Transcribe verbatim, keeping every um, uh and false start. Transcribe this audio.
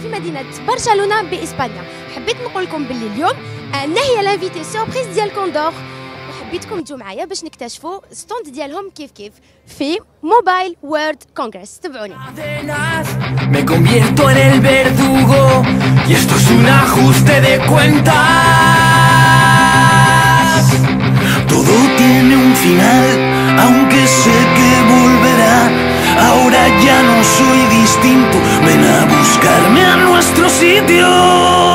في مدينه برشلونه باسبانيا. حبيت نقول لكم باللي اليوم انا هي لانفيتي سوربريز ديال كوندور، وحبيتكم تجوا معايا باش نكتشفوا ستوند ديالهم كيف كيف في موبايل وورد كونغرس. تبعوني. Me convierto en el verdugo y esto es un ajuste de cuentas. Todo tiene un final, aunque sé que volverá. Ahora ya no soy distinto, ven a buscarme a nuestro sitio.